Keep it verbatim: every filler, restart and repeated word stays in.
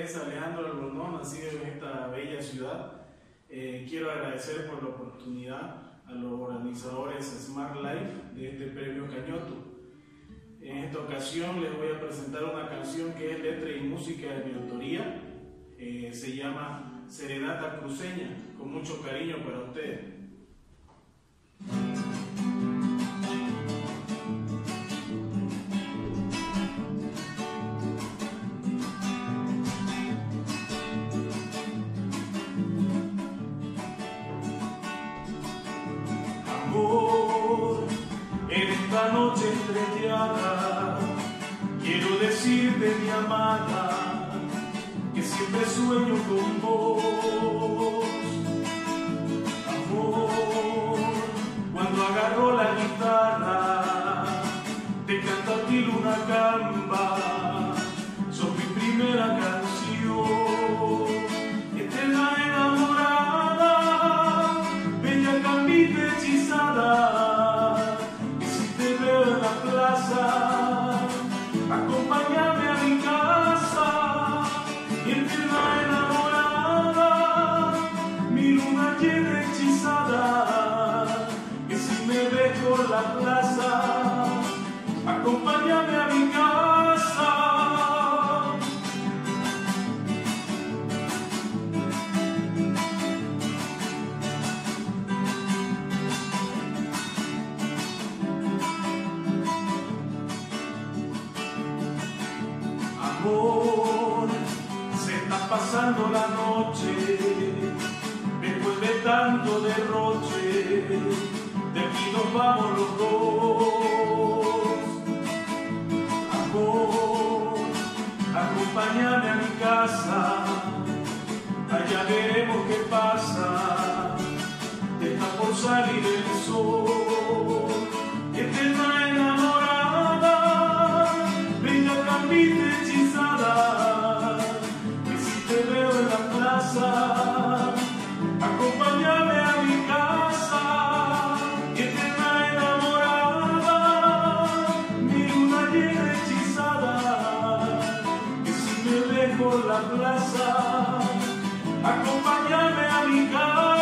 es Alejandro Albornoz, nacido en esta bella ciudad. Eh, quiero agradecer por la oportunidad a los organizadores Smart Life de este premio Cañoto. En esta ocasión les voy a presentar una canción que es letra y música de mi autoría. Eh, se llama Serenata Cruceña, con mucho cariño para ustedes. Amor, en esta noche estrellada, quiero decirte, mi amada, que siempre sueño con vos. Amor, cuando agarro la guitarra, te canto a ti Luna Camba, sos mi primera canción, eterna enamorada, bella cambita hechizada, y si te veo en la plaza, acompáñame a mi casa, y eterna enamorada, mi luna llena hechizada, que si me ves por la plaza, acompáñame a mi casa. Amor, se está pasando la noche, después de tanto derroche, de aquí nos vamos los dos. Amor, acompáñame a mi casa, allá veremos qué pasa, está por salir el sol, eterna enamorada, bella cambita hechizada, que si te veo en la plaza, acompáñame a mi casa, eterna enamorada, mi luna llena hechizada, que si me ves por la plaza, acompáñame a mi casa.